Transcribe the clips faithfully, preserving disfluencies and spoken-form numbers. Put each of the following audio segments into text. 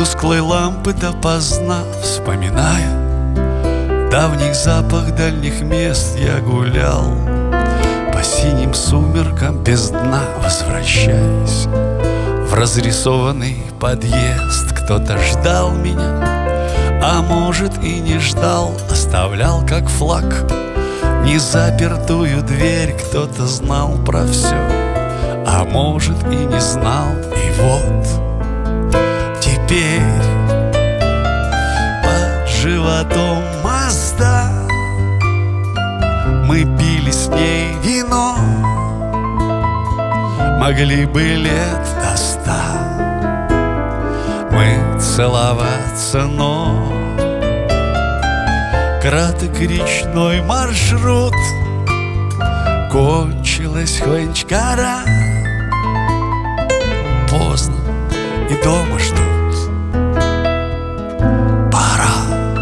тусклой лампы допоздна, вспоминая давний запах дальних мест, я гулял по синим сумеркам без дна, возвращаясь в разрисованный подъезд. Кто-то ждал меня, а может и не ждал, оставлял как флаг незапертую дверь. Кто-то знал про все, а может и не знал. И вот теперь под животом моста мы пили с ней вино, могли бы лет до ста мы целоваться, но краток речной маршрут, кончилась Хванчкара, поздно и дома ждут. Пора.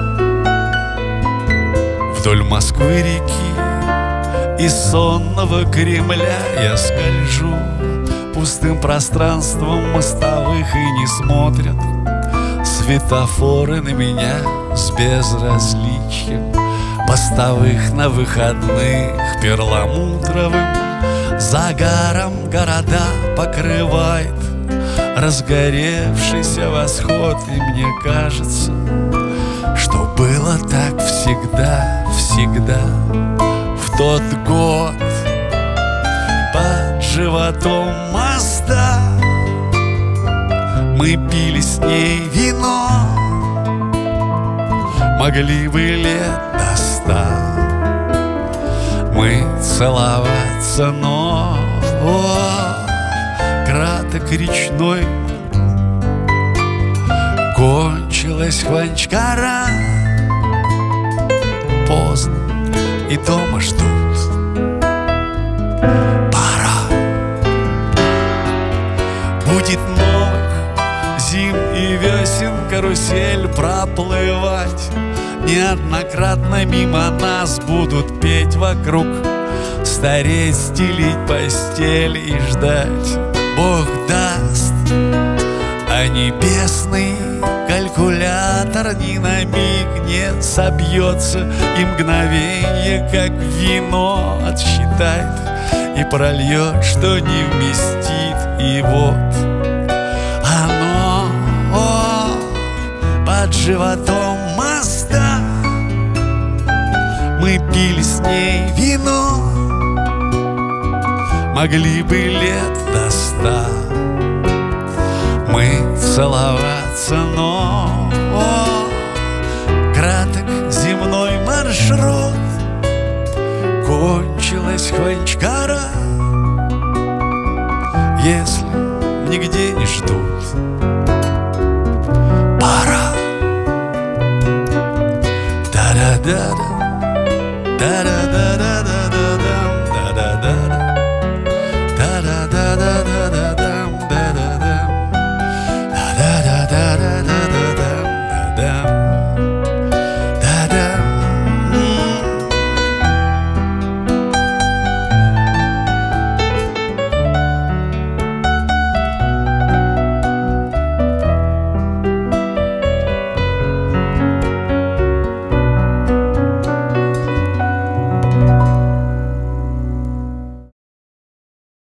Вдоль Москвы реки и сонного Кремля я скольжу пустым пространством мостовых, и не смотрят светофоры на меня с безразличием постовых. На выходных перламутровым загаром города покрывает разгоревшийся восход, и мне кажется, что было так всегда, всегда в тот год. Под животом моста мы пили с ней вино, могли бы лет до ста мы целоваться, но о, краток речной, кончилась Хванчкара, поздно и дома ждут. Будет новых зим и весен карусель проплывать, неоднократно мимо нас будут петь вокруг, стареть, стелить постель и ждать. Бог даст, а небесный калькулятор ни на миг не собьется, и мгновенье, как вино, отсчитает и прольет, что не вместит. И вот оно, о, под животом моста мы пили с ней вино, могли бы лет до ста мы целоваться, но о, краток земной маршрут, кончилась Хванчкара, если нигде не ждут.